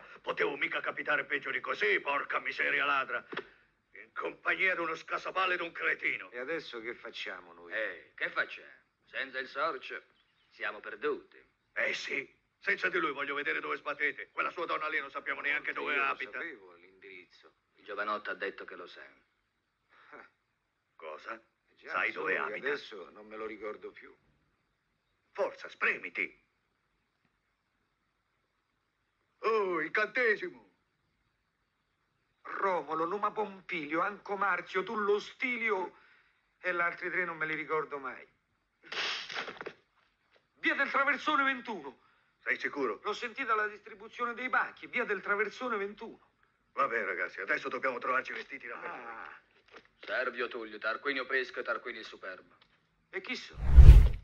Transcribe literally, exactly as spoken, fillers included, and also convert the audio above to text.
via. Potevo mica capitare peggio di così, porca miseria ladra. In compagnia di uno scassapalle e di un cretino. E adesso che facciamo noi? Eh, che facciamo? Senza il sorcio siamo perduti. Eh sì, senza di lui voglio vedere dove sbattete. Quella sua donna lì non sappiamo neanche dove Io abita. Lo sapevo l'indirizzo. Il giovanotto ha detto che lo sa. Cosa? Eh già, Sai solo dove che abita? Adesso non me lo ricordo più. Forza, spremiti. Oh, incantesimo. Romolo, Numa Pompilio, Anco Marzio, Tullo Stilio e gli altri tre non me li ricordo mai. Via del Traversone ventuno. Sei sicuro? L'ho sentita alla distribuzione dei banchi, via del Traversone ventuno. Vabbè, ragazzi, adesso dobbiamo trovarci vestiti da Ah, Servio Tullio, Tarquinio Pesco e Tarquinio il Superbo. e chi sono?